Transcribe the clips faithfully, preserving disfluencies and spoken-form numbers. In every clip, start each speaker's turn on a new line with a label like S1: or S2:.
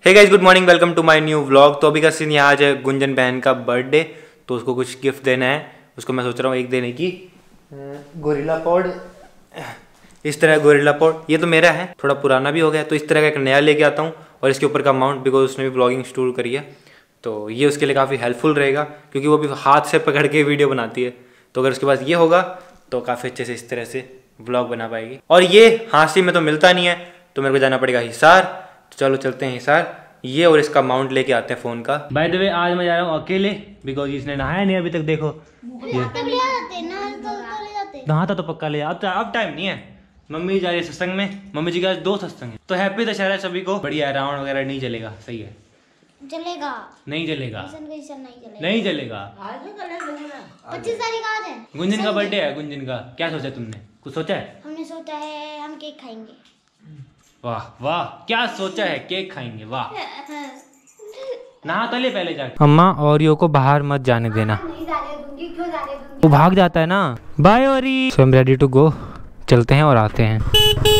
S1: Hey guys, good morning, welcome to my new vlog. तो अभी का सीन यहाँ आज है गुंजन बहन का बर्थडे, तो उसको कुछ गिफ्ट देना है। उसको मैं सोच रहा हूँ एक देने की गोरिल्ला पॉड, इस तरह गोरिल्ला पॉड। ये तो मेरा है, थोड़ा पुराना भी हो गया, तो इस तरह का एक नया लेके आता हूँ। और इसके ऊपर का माउंट, बिकॉज उसने भी ब्लॉगिंग शुरू करी है, तो ये उसके लिए काफ़ी हेल्पफुल रहेगा, क्योंकि वो भी हाथ से पकड़ के वीडियो बनाती है। तो अगर उसके पास ये होगा तो काफ़ी अच्छे से इस तरह से ब्लॉग बना पाएगी। और ये हांसी में तो मिलता नहीं है, तो मेरे को जाना पड़ेगा हिसार। तो चलो चलते हैं हिसार, ये और इसका माउंट लेके आते हैं फ़ोन का। बाय द वे, आज मैं जा रहा हूँ अकेले, बिकॉज इसने नहाया नहीं अभी तक। देखो नहाता तो पक्का ले, अब अब टाइम नहीं है। मम्मी जा रही है सत्संग में, मम्मी जी का आज दो सत्संग है। तो हैप्पी दशहरा सभी को। बढ़िया, रावण वगैरह नहीं जलेगा, सही है।
S2: जलेगा
S1: नहीं जलेगा
S2: नहीं जलेगा
S1: नहीं जलेगा।
S2: पच्चीस तारीख आज है,
S1: गुंजन का बर्थडे है। गुंजन का क्या सोचा तुमने? कुछ सोचा है?
S2: हमने सोचा है हम केक खाएंगे।
S1: वाह वाह, क्या सोचा है? केक खाएंगे, वाह। नहा तो ले पहले जाके। अम्मा ओरियो को बाहर मत जाने देना,
S2: नहीं जाने दूंगी। क्यों जाने दूंगी?
S1: वो भाग जाता है ना। बाय ओरी। So I am ready to go. चलते हैं और आते हैं।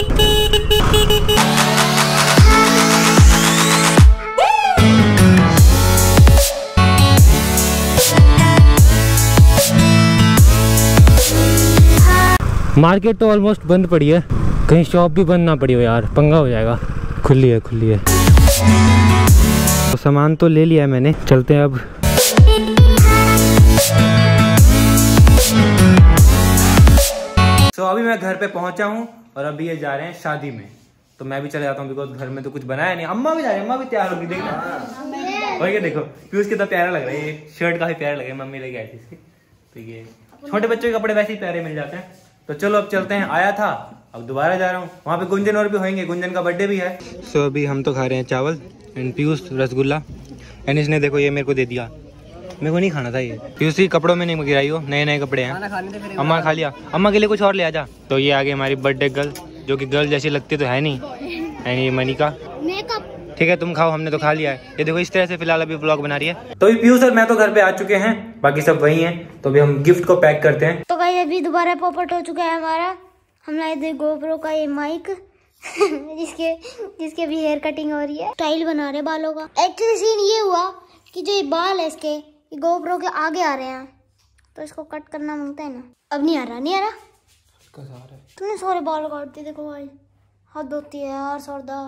S1: मार्केट तो ऑलमोस्ट बंद पड़ी है, कहीं शॉप भी बंद ना पड़ी हो यार, पंगा हो जाएगा। खुली है खुली है। तो सामान तो ले लिया है मैंने, चलते हैं अब। तो so, अभी मैं घर पे पहुंचा हूँ और अभी ये जा रहे हैं शादी में, तो मैं भी चले जाता हूँ, बिकॉज घर में तो कुछ बनाया नहीं। अम्मा भी जा रही है, अम्मा भी तैयार होगी, देखना। वही देखो पीयूष कितना प्यारा लग रहा है, ये शर्ट काफी प्यारा लग रहा है, मम्मी लेके आई थी इसकी। तो ये छोटे बच्चों के कपड़े वैसे ही प्यारे मिल जाते हैं। तो चलो अब चलते हैं, आया था अब दोबारा जा रहा हूँ। वहाँ पे गुंजन और भी होंगे, गुंजन का बर्थडे भी है। सो so, अभी हम तो खा रहे हैं चावल एंड पीयूष रसगुल्ला। एंड इसने देखो ये मेरे को दे दिया, मेरे को नहीं खाना था ये। पीयूष ही कपड़ों में नहीं गिराई हो, नए नए कपड़े हैं। अम्मा खा लिया, अम्मा के लिए कुछ और ले आ जा। तो ये आगे हमारी बर्थडे गर्ल, जो कि गर्ल जैसी लगती तो है नहीं, एंड ये मनिका। ठीक है तुम खाओ, हमने तो खा लिया है। ये देखो इस तरह से फिलहाल अभी व्लॉग बना रही है। तो अभी पीयूष और मैं तो घर पे आ चुके हैं, बाकी सब वही हैं। तो अभी हम गिफ्ट को पैक करते हैं।
S2: तो भाई अभी दोबारा पॉपट हो चुका है हमारा। हम लाए थे गोप्रो का ये माइक जिसके जिसके भी हेयर कटिंग हो रही है, स्टाइल बना रहे बालों का। एक्चुअली सीन ये हुआ कि जो ये बाल है इसके, ये गोप्रो के आगे आ रहे हैं, तो इसको कट करना मांगता है ना। अब नहीं आ रहा, नहीं आ रहा। तुमने सारे बाल काट दिए, देखो भाई हद होती है यार सरदा।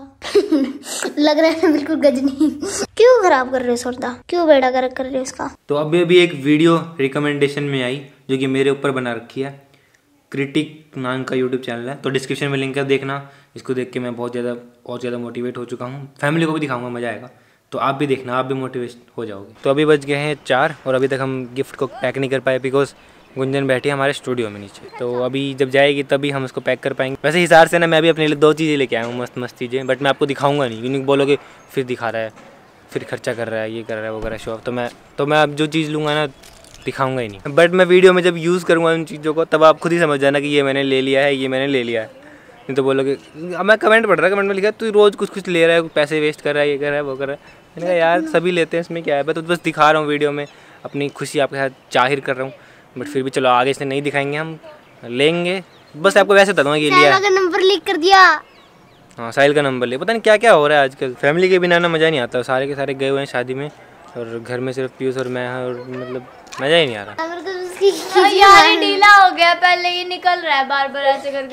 S2: लग रहा है बिल्कुल गजनी। क्यों खराब कर रहे हो सरदा, क्यों बेड़ा गर्क कर रहे हो इसका?
S1: तो अभी अभी एक वीडियो रिकमेंडेशन में आई, जो कि मेरे ऊपर बना रखी है। क्रिटिक नाम का यूट्यूब चैनल है, तो डिस्क्रिप्शन में लिंक है, देखना। इसको देख के मैं बहुत ज़्यादा और ज़्यादा मोटिवेट हो चुका हूँ। फैमिली को भी दिखाऊंगा, मज़ा आएगा। तो आप भी देखना, आप भी मोटिवेट हो जाओगे। तो अभी बज गए हैं चार और अभी तक हम गिफ्ट को पैक नहीं कर पाए, बिकॉज गुंजन बैठी है हमारे स्टूडियो में नीचे। तो अभी जब जाएगी तभी हम उसको पैक कर पाएंगे। वैसे हिसार से ना मैं भी अपने लिए दो चीज़ें लेके आया हूँ, मस्त मस्त चीज़ें, बट मैं आपको दिखाऊंगा नहीं, क्योंकि बोलोगे फिर दिखा रहा है, फिर खर्चा कर रहा है, ये कर रहा है, वो कर रहा है, शॉप। तो मैं तो मैं अब जो चीज़ लूँगा ना दिखाऊंगा ही नहीं, बट मैं वीडियो में जब यूज़ करूँगा उन चीज़ों को, तब आप खुद ही समझ जाना कि ये मैंने ले लिया है, ये मैंने ले लिया है। नहीं तो बोलोगे, अब मैं कमेंट पढ़ रहा, कमेंट में लिखा तू रोज़ कुछ कुछ ले रहा है, पैसे वेस्ट कर रहा है, ये कर रहा है, वो कर रहा है। मैंने कहा यार सभी लेते हैं, इसमें क्या है। मैं तो बस दिखा रहा हूँ वीडियो में, अपनी खुशी आपके साथ जाहिर कर रहा हूँ। बट फिर भी चलो आगे से नहीं दिखाएंगे, हम लेंगे। बस आपको वैसे बता दूँगा ये लिया है।
S2: नंबर लीक कर दिया।
S1: हाँ साहिल का नंबर ले। पता नहीं क्या क्या हो रहा है आजकल, फैमिली के बिना ना मज़ा नहीं आता। सारे के सारे गए हुए हैं शादी में, और घर में सिर्फ पीयूष और मैं हैं, और मतलब मज़ा ही नहीं आ रहा।
S2: यार ढीला हो गया, पहले ये निकल रहा है बार बार ऐसे करके।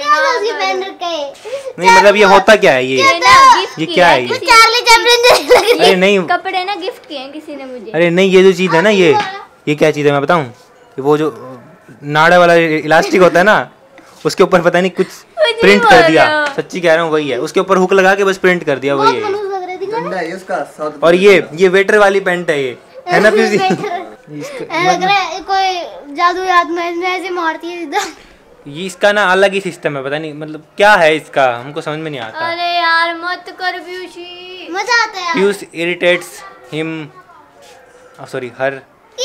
S1: नहीं मतलब ये होता क्या है, ये ये क्या है? अरे नहीं
S2: कपड़े ना गिफ्ट किए हैं किसी ने मुझे।
S1: अरे नहीं, ये जो चीज़ है ना, ये ये क्या चीज़ है मैं बताऊँ? वो जो नाड़ा वाला इलास्टिक होता है ना, उसके ऊपर पता नहीं कुछ प्रिंट कर दिया। सच्ची कह रहा हूँ, वही है। उसके ऊपर हुक लगा के बस प्रिंट कर दिया, वही है। और ये ये वेटर वाली पैंट है, ये है ना पीयूष?
S2: लग रहा है कोई जादू याद में ऐसे मारती है इधर।
S1: ये इसका ना अलग ही सिस्टम है, पता नहीं मतलब क्या है इसका, हमको समझ में नहीं आता।
S2: अरे यार मत कर पीयूषी, मजा आता है।
S1: Piyush irritates him, sorry her.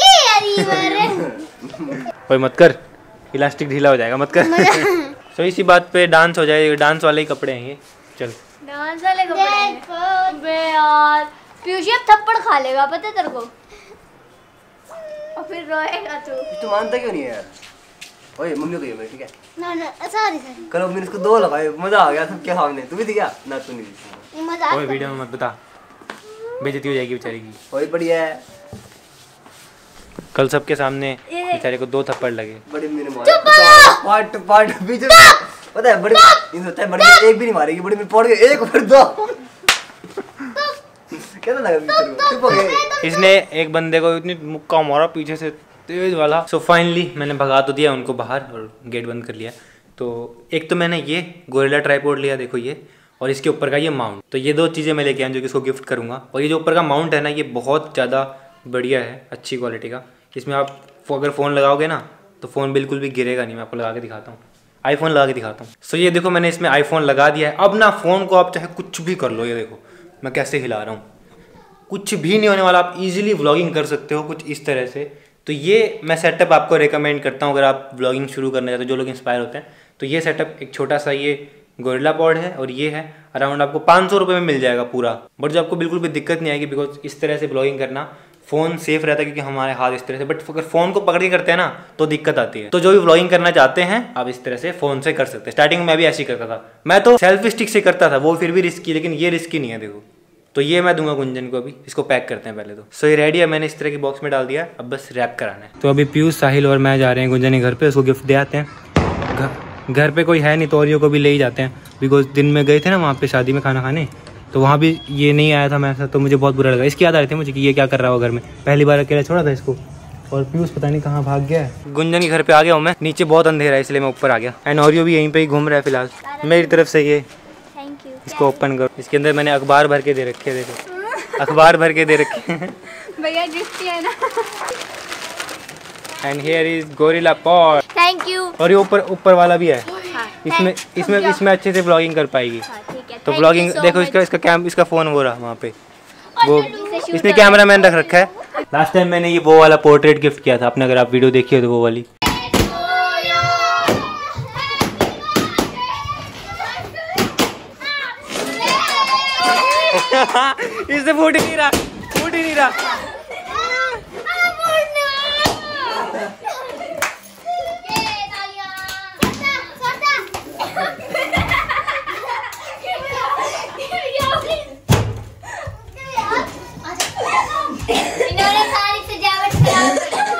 S1: कोई मत कर, इलास्टिक ढीला हो जाएगा, मत कर। सो इसी बात पे डांस हो जाए, डांस वाले ही कपड़े हैं ये। चल
S2: डांस वाले कपड़े बे यार, पीयूषी अब थप्पड़ खा लेगा पता है तेरे को, और फिर रोएगा तू।
S3: तू मानता क्यों नहीं है यार? ओए मम्मी को ये मैं, ठीक है
S2: ना ना सॉरी सॉरी।
S3: कल मैंने इसको दो लगाए, मजा आ गया सबके सामने। तू भी दिया ना? तू नहीं दी।
S2: मजा
S1: ओए वीडियो में मत बता। बेइज्जती हो जाएगी बेचारे की।
S3: वही बढ़िया है।
S1: कल सबके सामने बेचारे को दो थप्पड़ लगे।
S3: बड़ी मेरे मारा पाट पाट बीच में पता है बड़ी इन होता है बड़ी एक भी नहीं मारेगी, बड़ी में पड़ गए एक फिर दो कैसा लगा बीच में चुप हो गए।
S1: इसने एक बंदे को इतनी मुक्का मारा पीछे से तेज वाला। सो so फाइनली मैंने भगा तो दिया उनको बाहर और गेट बंद कर लिया। तो एक तो मैंने ये गोरिल्ला ट्राइपॉड लिया, देखो ये, और इसके ऊपर का ये माउंट। तो ये दो चीज़ें मैं लेके आया जो कि इसको गिफ्ट करूँगा। और ये जो ऊपर का माउंट है ना, ये बहुत ज़्यादा बढ़िया है, अच्छी क्वालिटी का। इसमें आप अगर फ़ोन लगाओगे ना तो फ़ोन बिल्कुल भी गिरेगा नहीं। मैं आपको लगा के दिखाता हूँ, आईफोन लगा के दिखाता हूँ। सो ये देखो मैंने इसमें आईफोन लगा दिया है। अब ना फ़ोन को आप चाहे कुछ भी कर लो, ये देखो मैं कैसे हिला रहा हूँ, कुछ भी नहीं होने वाला। आप इजीली व्लॉगिंग कर सकते हो कुछ इस तरह से। तो ये मैं सेटअप आपको रेकमेंड करता हूँ अगर आप व्लॉगिंग शुरू करना चाहते हो, जो लोग इंस्पायर होते हैं। तो ये सेटअप एक छोटा सा ये गोरिल्ला पॉड है और ये है अराउंड आपको पाँच सौ रुपये में मिल जाएगा पूरा। बट जो आपको बिल्कुल भी दिक्कत नहीं आएगी, बिकॉज इस तरह से ब्लॉगिंग करना फ़ोन सेफ रहता है क्योंकि हमारे हाथ इस तरह से। बट अगर फ़ोन को पकड़ के करते हैं ना तो दिक्कत आती है। तो जो भी व्लॉगिंग करना चाहते हैं आप इस तरह से फ़ोन से कर सकते हैं। स्टार्टिंग में मैं भी ऐसे ही करता था, मैं तो सेल्फी स्टिक से करता था, वो फिर भी रिस्की, लेकिन ये रिस्की नहीं है। देखो तो ये मैं दूंगा गुंजन को, अभी इसको पैक करते हैं पहले तो। सो ये रेडी है, मैंने इस तरह की बॉक्स में डाल दिया, अब बस रैप कराना है। तो अभी पीयूष, साहिल और मैं जा रहे हैं गुंजन के घर पे, उसको गिफ्ट दे आते हैं। घर पे कोई है नहीं तो औरियो को भी ले ही जाते हैं, बिकॉज दिन में गए थे ना वहाँ पे शादी में खाना खाने, तो वहाँ भी ये नहीं आया था मेरे साथ, तो मुझे बहुत बुरा लगा। इसकी याद आ रही थी मुझे कि ये क्या कर रहा होगा घर में, पहली बार अकेला छोड़ा था इसको। और पीयूष पता नहीं कहाँ भाग गया है। गुंजन के घर पे आ गया हूँ मैं, नीचे बहुत अंधेरा है इसलिए मैं ऊपर आ गया। एंड औरियो भी यहीं पे ही घूम रहा है फिलहाल। मेरी तरफ से ये, इसको ओपन करो। इसके अंदर मैंने अखबार भर के दे रखे, देखो अखबार भर के दे रखे हैं
S2: भैया गिफ्ट है ना।
S1: And here is gorilla pod.
S2: Thank you.
S1: और ये ऊपर ऊपर वाला भी है।
S2: हाँ,
S1: इसमें इसमें इसमें अच्छे से ब्लॉगिंग कर पाएगी।
S2: हाँ, ठीक है।
S1: तो
S2: Thank
S1: ब्लॉगिंग
S2: you so
S1: देखो
S2: much.
S1: इसका इसका कैम इसका फोन वो रहा वहाँ पे, वो इसने कैमरा मैन रख रखा है। लास्ट टाइम मैंने ये वो वाला पोर्ट्रेट गिफ्ट किया था आपने, अगर आप वीडियो देखी हो तो वो वाली। इससे फूट ही नहीं रहा, फूट ही नहीं रहा।
S2: इन्होंने सारी सजावट खराब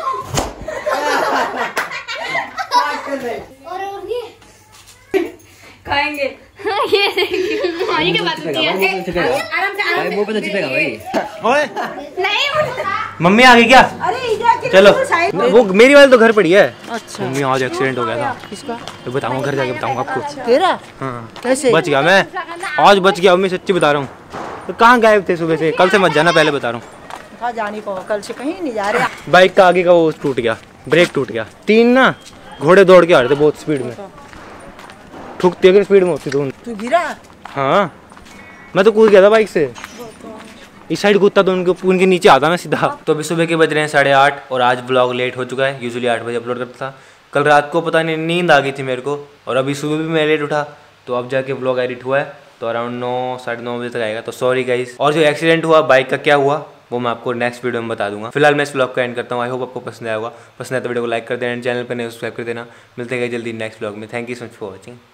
S2: और और ये खाएंगे। ये देखिए क्या बात होती है। आराम से आराम से
S3: वो पता चिपेगा भाई।
S1: ओए
S2: नहीं।
S1: मम्मी आ गई क्या?
S4: अरे इधर
S1: चलो वो मेरी वाली तो घर पड़ी है।
S4: अच्छा
S1: मम्मी आज एक्सीडेंट हो गया था।
S4: किसका?
S1: तो बताऊंगा, घर जाके बताऊंगा आपको।
S4: तेरा?
S1: हाँ
S4: कैसे?
S1: बच गया मैं, आज बच गया मम्मी, सच्ची बता रहा हूँ। तो कहाँ गायब थे सुबह से? कल से मत जाना, पहले बता रहा हूँ।
S4: कहाँ जाने को, कल से कहीं नहीं जा रहे।
S1: बाइक का आगे का वो टूट गया, ब्रेक टूट गया। तीन ना घोड़े दौड़ के आ रहे थे बहुत स्पीड में, ठुकती अगर स्पीड में होती तो।
S4: तू गिरा?
S1: हाँ मैं तो कूद गया था बाइक से, इस साइड कूदता तो उनके उनके नीचे आता मैं सीधा। तो अभी सुबह के बज रहे हैं साढ़े आठ और आज ब्लॉग लेट हो चुका है। यूजुअली आठ बजे अपलोड करता था, कल रात को पता नहीं नींद आ गई थी मेरे को, और अभी सुबह भी मैं लेट उठा, तो अब जाके ब्लॉग एडिट हुआ है। तो अराउंड नौ साढ़े नौ बजे तक आएगा। तो सॉरी गाइस। और जो एक्सीडेंट हुआ बाइक का क्या हुआ वो मैं आपको नेक्स्ट वीडियो में बता दूंगा। फिलहाल मैं इस ब्लॉग का एंड करता हूँ। आई होप आपको पसंद आया होगा। पसंद आया तो वीडियो को लाइक कर देना, चैनल पर नए सब्सक्राइब कर देना। मिलते हैं जल्दी नेक्स्ट ब्लॉग में। Thank you so much for watching.